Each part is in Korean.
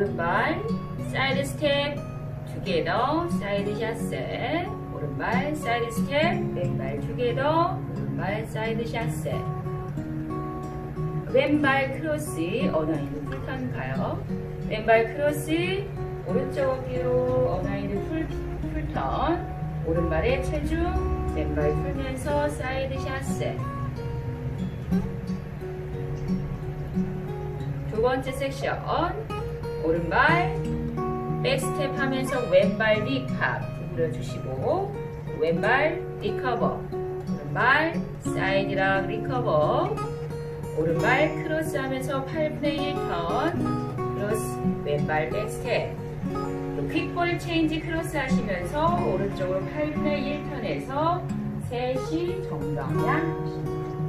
오른발 사이드 스텝 투게더 사이드 샷세. 오른발 사이드 스텝 왼발 투게더 오른발 사이드 샷세. 왼발 크로스 어나인드 풀턴 가요. 왼발 크로스 오른쪽 어깨로 어나인드 풀턴. 오른발에 체중 왼발 풀면서 사이드 샷세. 두 번째 섹션 오른발 백스텝 하면서 왼발 립합 구부려주시고 왼발 리커버. 오른발 사이드락 리커버. 오른발 크로스 하면서 8분의 1 턴 크로스 왼발 백스텝. 퀵볼 체인지 크로스 하시면서 오른쪽으로 8분의 1 턴에서 셋이 정방향.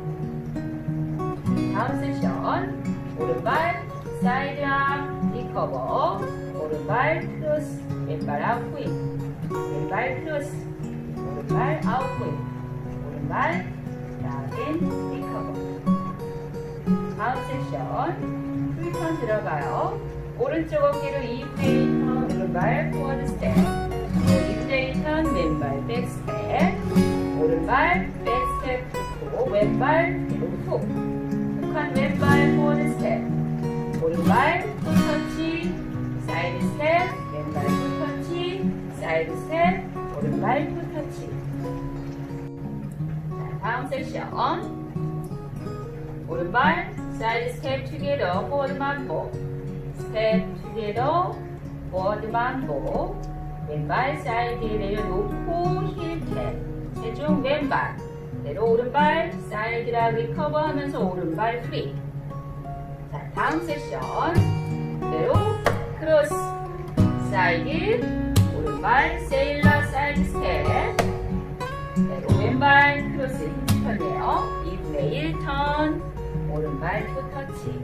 다음 세션 오른발 사이드락 리커버. 오른발 크로스 왼발 아웃스윙. 왼발 크로스 오른발 아웃스윙. 오른발 락인 리커버. 다음 세션 풀턴 들어가요. 오른쪽 어깨로 2분의 1 턴 오른발 포워드 스텝. 2분의 1 턴 왼발 백스텝. 오른발 백스텝 푸고 왼발 뒤로 훅. 훅한 왼발 포워드 스텝. 오른발 풋터치 사이드 스텝. 왼발 풋터치 사이드 스텝. 오른발 풋터치. 자, 다음 세션 오른발 사이드 스텝 투게더 포워드 만보. 스텝 투게더 포워드 만보. 왼발 사이드에 내려놓고 힐탭. 체중 왼발 그대로 오른발 사이드락 리커버 하면서 오른발 프리. 자, 다음 세션 그대로 크로스 사이드 오른발 세일러 사이드 스텝. 그대로 왼발 크로스 턴이에요. 2분의 1 턴 오른발 투터치.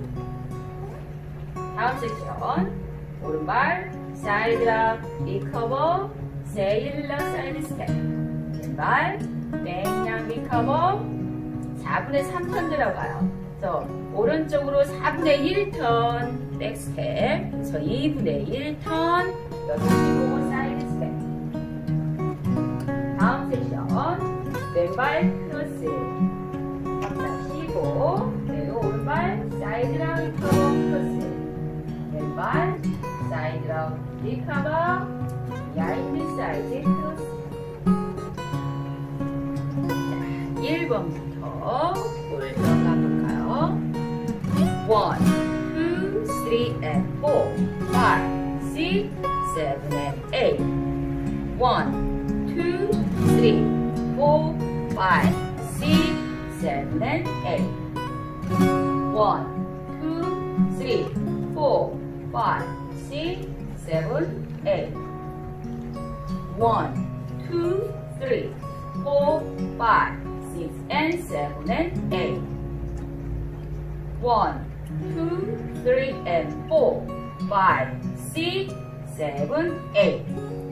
다음 세션 오른발 사이드락 리커버 세일러 사이드 스텝. 왼발 뺑냥 리커버 4분의 3턴 들어가요. 그래서 오른쪽으로 4분의 1턴 백스텝. 그래서 2분의 1턴 6시 사이드 스텝. 다음 세션 왼발 크로스 박자 쉬고 그대로 오른발 사이드랑 리커버 크로스. 왼발 사이드랑 리커버 비하인드 사이드 크로스. 1번부터 볼 들어가 볼까요? 1, 2, 3, and 4, 5, 6, 7, and 8. 1, 2, 3, 4, 5, 6, 7, and 8. 1, 2, 3, 4, 5, 6, 7, 8. 1, 2, 3, 4, 5, 6, and 7, and 8. 1, 2, 3, and 4, 5, 6, 7, 8.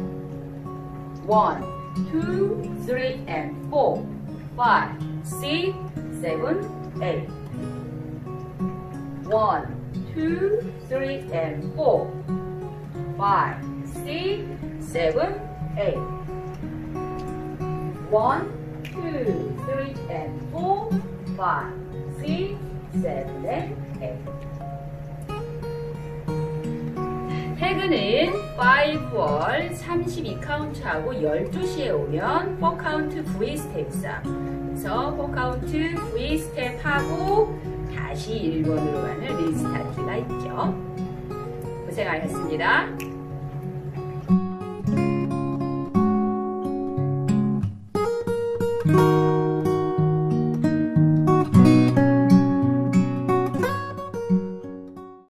1, 2, 3, and 4, 5, 6, 7, 8. 1, 2, 3, and 4, 5, 6, 7, 8. 1, 2, 3, and 4, 5, 6, 7, and 8. 퇴근은 5월 32카운트하고 12시에 오면 4카운트 V 스텝 있어요. 그래서 4카운트 V 스텝 하고 다시 1번으로 가는 리스타트가 있죠. 고생하셨습니다. you.